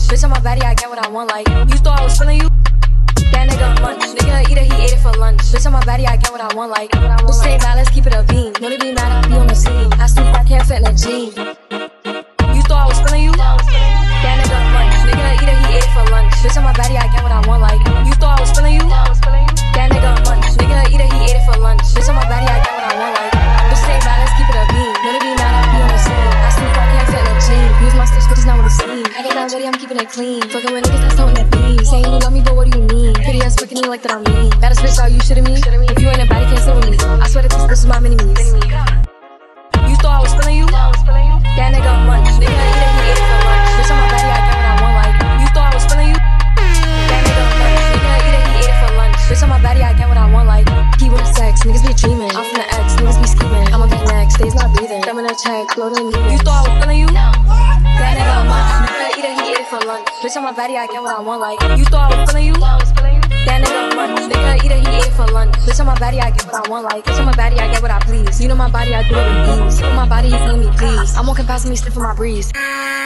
Bitch on my body, I get what I want. Like you thought I was feeling you. That nigga a munch. Nigga eat it, he ate it for lunch. Bitch on my body, I get what I want. Like bitch say mad, let's keep it a beam. Know they be mad, I be on the scene. I stoop, I can't fit in a jean. You thought I was feeling you. That nigga a munch. Nigga eat it, he ate it for lunch. Bitch on my body, I get what I want. Like you thought I was feeling you. That nigga a munch. Nigga eat it, he ate it for lunch. Bitch on my body, I get what I want. Like bitch say mad, let's keep it a beam. Know they be mad, I be on the scene. I stoop, I can't fit in a jean. Use my stitch, bitch is not what it seems. I get down ready, I'm keeping it clean. Fucking with niggas that's toting that beam. Saying you love me, but what do you mean? Pretty ass freaking me like that I'm mean. Baddest bitch, are you shitting me? If you ain't a body, can't sit with me. I swear that this is my mini-me's. You thought I was feeling you? That nigga a munch. Nigga eat it, he ate it for lunch. Bitch on my body, I get what I want. Like you thought I was feeling you? That nigga a munch. Nigga eat it, he ate it for lunch. Bitch on my body, I get what I want. Like he with sex, niggas be dreaming. I'm from the X, niggas be scheming. I'ma be next, stays not breathing. Them in a check, floating. You thought I was feeling you? That nigga a munch. Nigga eat it, he ate it for lunch. Bitch on my body, I get what I want. Like you thought I was feeling you? That nigga a munch. Nigga eat it, he ate it for lunch. Bitch on my body, I get what I want. Like bitch on my body, I get what I please. You know my body, I do it with ease. On my body, you feeling me, please. I'm walking past me, sniffing my breeze.